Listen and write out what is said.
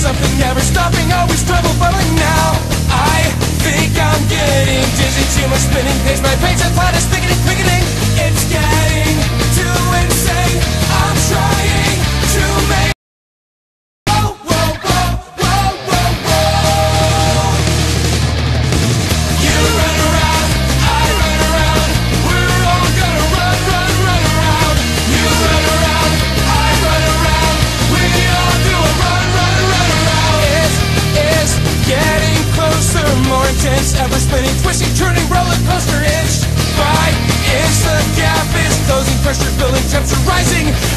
something never stopping, always trouble bubbling now. I think I'm getting dizzy, too much spinning, pace my brains and thought is thickening, quickening. It's getting too insane. I'm trying to make ever spinning, twisting, turning, roller coaster inch by inch. The gap is closing, pressure building, temperature rising.